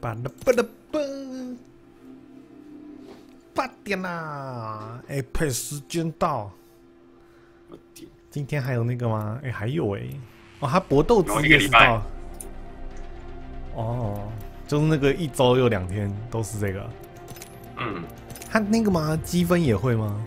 巴拉巴拉巴，8点啦！哎，配时间到。今天还有那个吗？哎，还有哎。哦，他搏斗之夜是到。哦，就是那个1周又2天都是这个。 嗯。 他那个吗？积分也会吗？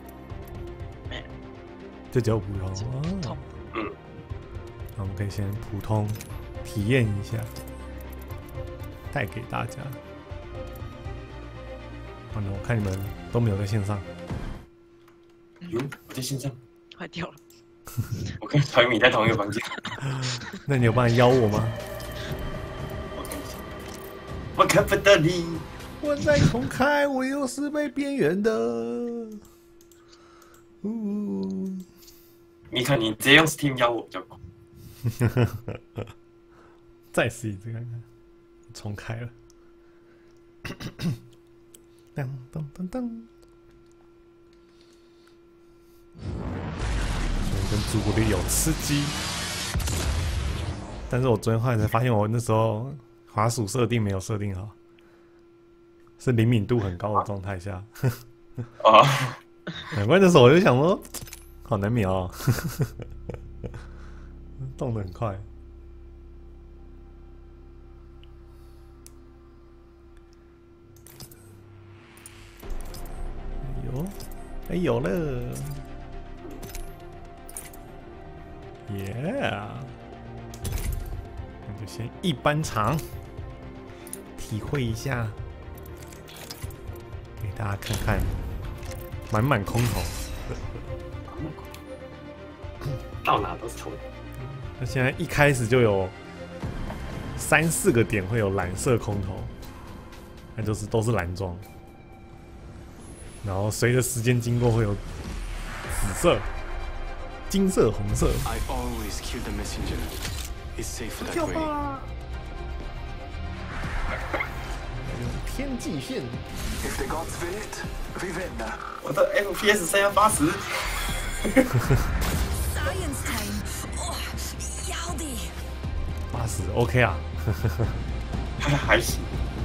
就只有普通。 通。 嗯。 那我们可以先普通体验一下，带给大家。完了，我看你们都没有在线上。 有，我在线上。 坏掉了。 我跟小米在同一个房间。 那你有办法邀我吗？ 我看一下。我看不到你。 我再重开，我又是被边缘的。 你看，你直接用 Steam 邀我比较快。 再试一次看看，重开了。当当当当。跟朱古力有吃鸡，但是我昨天后来才发现，我那时候滑鼠设定没有设定好，是灵敏度很高的状态下。 啊， 难怪那时候我就想说，好难瞄哦，动得很快。哎呦，哎有了。Yeah， 那就先一般场，体会一下，给大家看看，满满空投， 到哪都是空。 那现在一开始就有3、4个点会有蓝色空投，那就是都是蓝装，然后随着时间经过会有紫色。金色、红色。跳吧！天际线。 我的 FPS 剩下80。 80 OK 啊。 还行。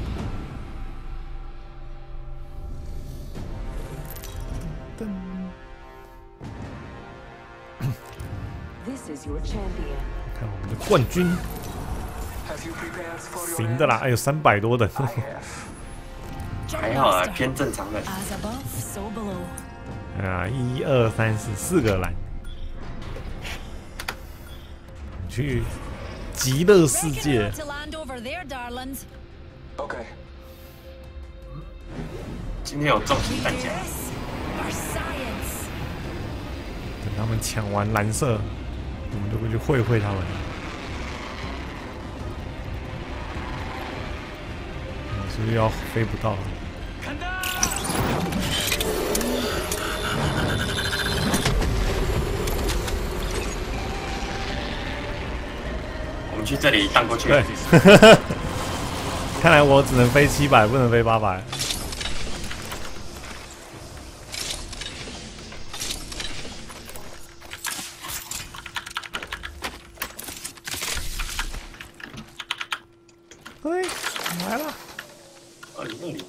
看我们的冠军，行的啦，哎呦300多的，还好啊，偏正常的。 啊，1、2、3、4个蓝，去极乐世界。 OK， 今天有重型弹夹。 等他们抢完蓝色。我们就会去会会他们。我是不是要飞不到了？ 我们去这里荡过去。 对，看来我只能飞700，不能飞800。对，来了。 哦，你那里。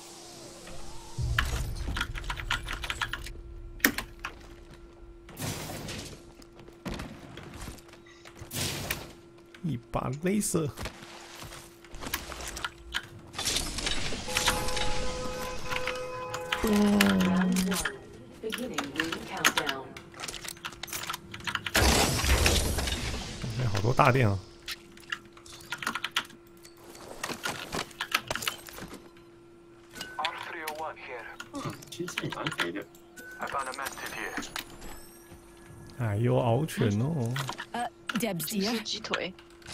一把雷射。哎，好多大电啊！ 其实也蛮肥的。 哎呦，獒犬哦是鸡腿。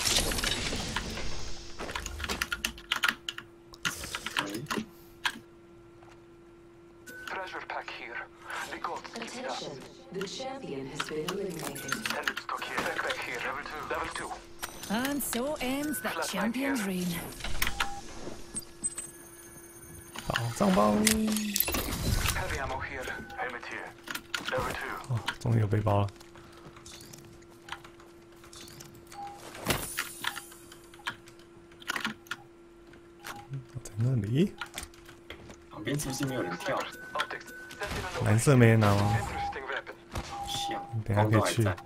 The champion has been eliminated. Level 2. And so ends that champion's reign. 宝藏包。 Heavy ammo here. Helmet here. Level 2. 哦，终于有背包了。 那里旁边是不是没有人跳？ Optics. Sentinel 蓝色没人拿吗？ interesting weapon. 像， 等一下可以去光都还在。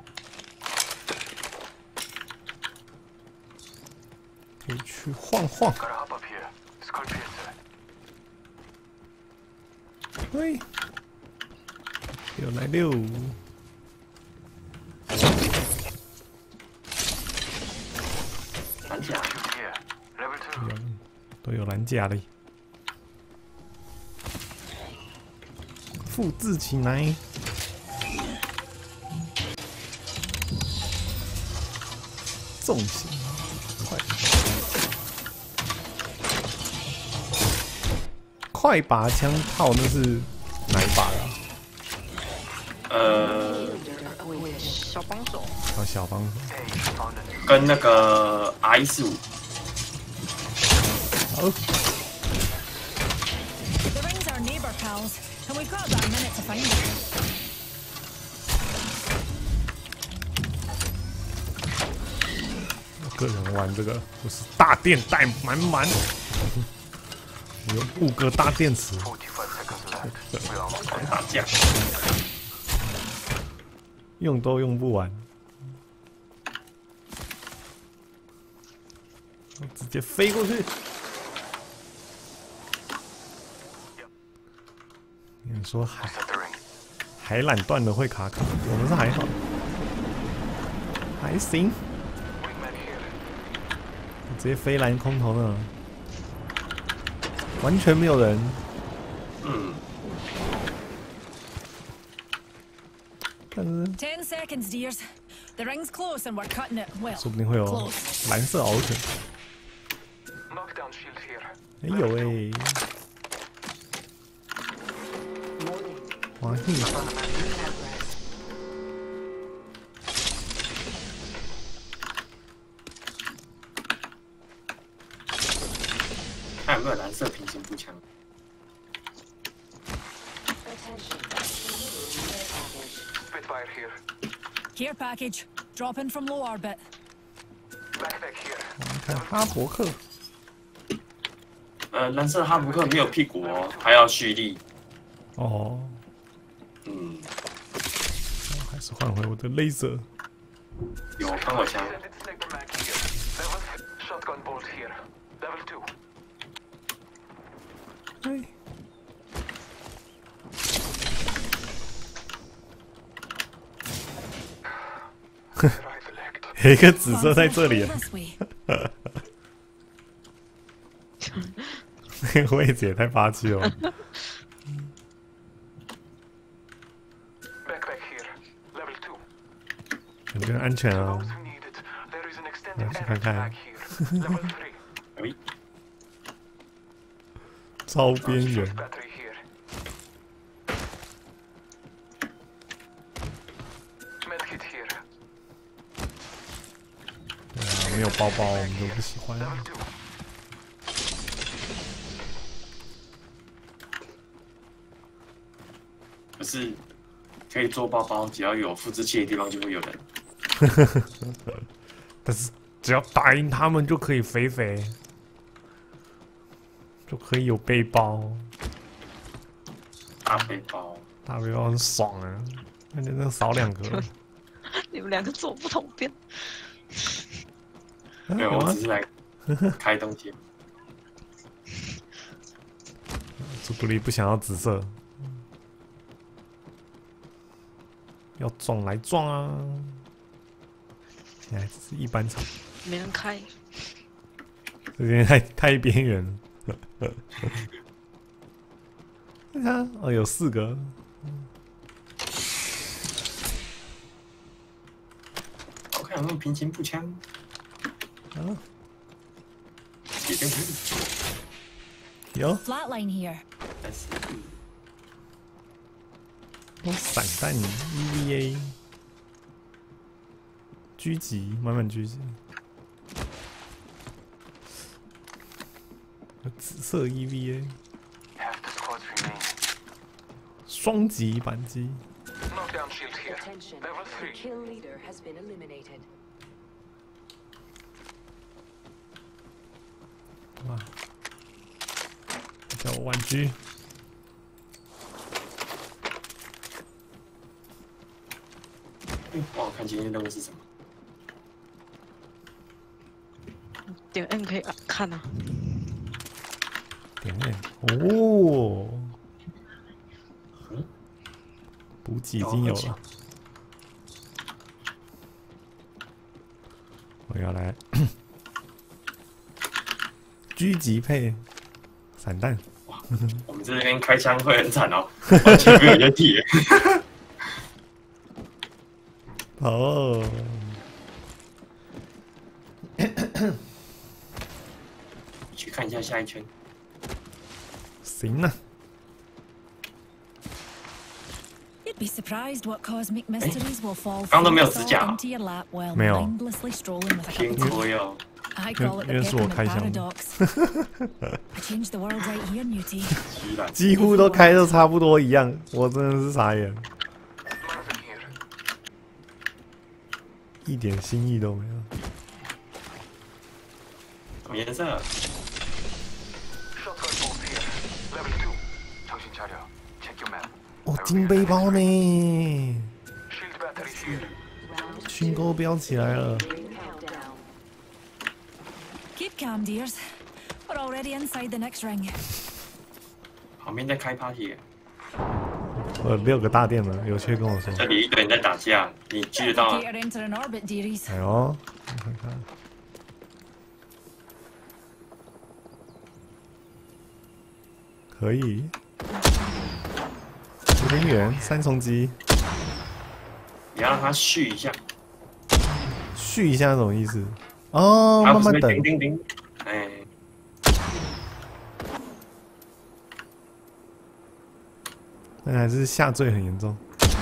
可以去晃晃。 Gotta hop up here. Scorpius. 喂，又来溜。 蓝甲， Shoot here. Level 2. 都有蓝甲嘞，复制起来。重型，快把枪套那是哪一把啊？ 小帮手， 哦，小帮手。 Hey, found a new 跟那个 R145， 好， The rings are neighbour pals, and we've got about a minute to find them. 我个人玩这个就是大电带满满，我有5个大电池， 45 seconds left. We're almost there. 打架， 用都用不完。我直接飞过去。你说 Set the ring. 海缆断了会卡卡，我们是还好，还行。 Wingman here. 直接飞蓝空投呢，完全没有人。 嗯， 但是 10 seconds, dears. The ring's close, and we're cutting it. Well, 说不定会有 close. 蓝色獒犬。 Knockdown shield here. 哎有哎、哇嘿！ 看有没有蓝色平行步枪。 Spitfire here. Care package. Dropping from low orbit. Backpack here. 我们看哈伯克， 蓝色哈伯克没有屁股哦，还要蓄力。 哦， 嗯， 我还是换回我的 laser。 有喷火枪， Extended sniper mag here. Level 3. Shotgun bolt here. Level 2. 哎， Right leg. 有一个紫色在这里， This way. 那个位置也太霸气了。 Backpack here. Level 2. 感觉安全啊 Those。who need it. There is an extended Let's energy go. mag here. Level 3. 哎， 超边缘， Battery here. Medkit here. 对啊，没有包包我们就不喜欢。 Level 2. 不是可以做包包，只要有复制器的地方就会有人。 但是只要打赢他们就可以肥肥，就可以有背包， 大背包， 大背包很爽啊！感觉那少2个。 你们两个坐不同边。 没有， 有吗我只？是来开东西。 朱古力不想要紫色，要撞来撞啊！现在只是一般场， 没人开， 这边太边缘了。你看，哦，有4个， 我看有没有平行步枪， 啊， 也可以， 有 Flatline here. 但是有散弹 EVA，狙击，满满狙击，有紫色 EVA， Half the squads remain. 双击扳机， Knockdown shield here. Attention. Level The 3. kill leader has been eliminated. 哇， 玩具。 帮我看今天任务是什么？ 点 N 可以看啊。 点位哦，补给已经有了。我要来狙击配散弹。 我们这边开枪会很惨哦，完全没有人体。 哦， 去看一下下一圈。 行啊。 You'd be surprised what cosmic mysteries will fall 刚都没有 from 指甲 into your lap while 没有 mindlessly strolling with a 偏 cup of 亏 tea. 哦， I call it the 因为是我 Peppermint 开箱的 Paradox. I changed the world right here, Newty. 居然几乎都开的差不多一样，我真的是傻眼， Nothing here. 一点新意都没有。 什么颜色？ Shot rifles here. Level 2. 정신 차려. Check your map. 哦，金背包呢？ Shield batteries here. 勋钩标起来了。 Keep calm, dears. We're already inside the next ring. 旁边在开 party， 我6个大店了，有趣跟我说。 这里一堆人在打架，你聚得到吗？ Indicator enter an orbit, dearies. 哎呦，我看看，可以，有点远，3重机， 你要让他续一下， 续一下什么意思？哦， 他不是会慢慢等叮。叮叮，哎， 那还是下坠很严重。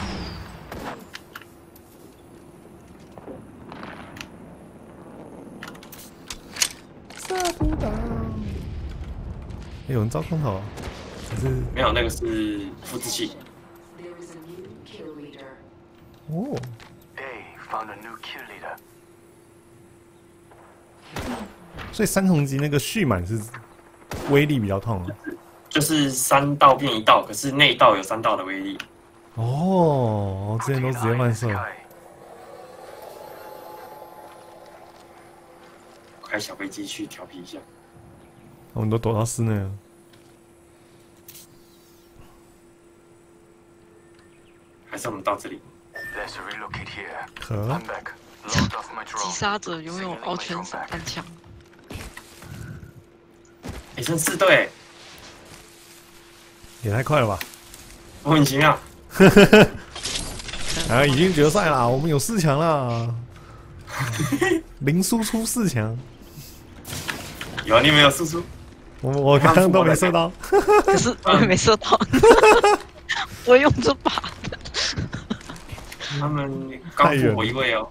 射不到。有人招空投，可是没有那个是复制器， There is a new kill leader. 哦， They found a new kill leader. 所以3重机那个蓄满是威力比较痛啊。 就是3道变1道，可是那一道有3道的威力。 哦，我之前都直接乱射。 Sky. 开小飞机去调皮一下。 我们都躲到室内了。 还是我们到这里？ Let's relocate here. 可 I'm back. Load off my 击 drone. 杀者拥有傲圈散弹枪， 哎，剩4队， 也太快了吧！ 莫名其妙。 啊，已经决赛啦，我们有4强啦，零输出4强。 有啊，你没有输出？ 我刚刚都没射到。 可是我也没射到，我用这把的。 他们刚负我1位哦。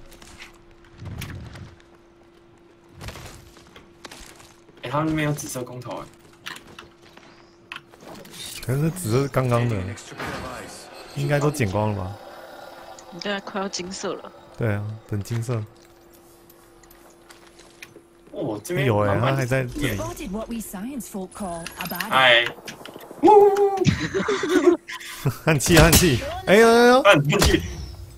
哎，他们没有紫色空投哎。 可是紫色是刚刚的，应该都剪光了吧？ 你现在快要金色了， 对啊，等金色。 哦，这边有哎， 满满他还在这里。 Spotted what we science folk call a bad. 哎， 焊气，焊气！哎呦呦呦！ 按进去。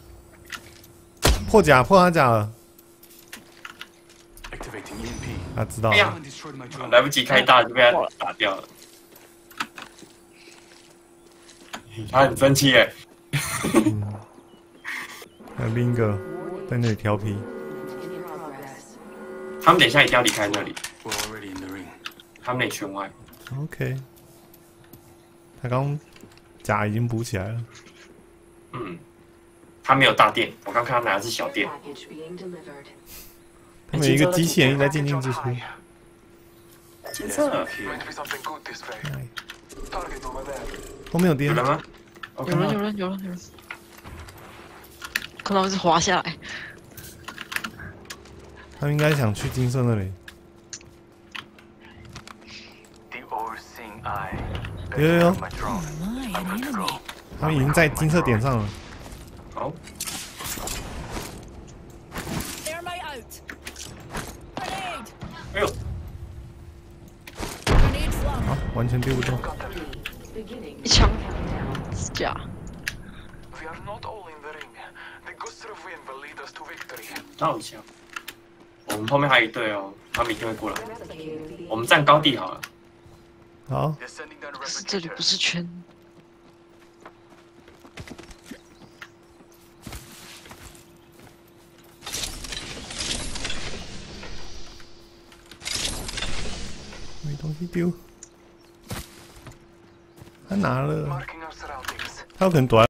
破甲，破他甲了。 Activating EMP. 他知道哎呀了。 Someone destroyed my drone. 来不及开大就被他打掉了。他很生气哎。 还有另一个在那里调皮。 In progress. 他们等一下一定要离开那里， We're already in the ring. 他们那圈外。 OK。他刚甲已经补起来了。 嗯，他没有大店，我刚看他拿的是小店。 Package being delivered. 他们有一个机器人一直在进进出出。 金 Let's 色 move here. Going to be something good this way. 哎 Target over there. 后面有敌人。 有人吗？我看到有人，有人，看到一直滑下来， 他们应该想去金色那里。 The all-seeing eye. 有有有 My drone. My, an Good to enemy. go. 他们已经在金色点上了。 好， Thermite out. Grenade. 哎呦， Grenade flung. 完全丢不动。 Beginning 一枪 countdown. 是假， We are not all in the ring. The gust of wind will lead us to victory. 绕一下。我们后面还有一队哦，他们一定会过来。 Replicator the 我们站高地好了。 好， Descending down 可是这里 replicator. 不是圈。 没东西丢。他拿了， Marking our surroundings. 他有可能躲在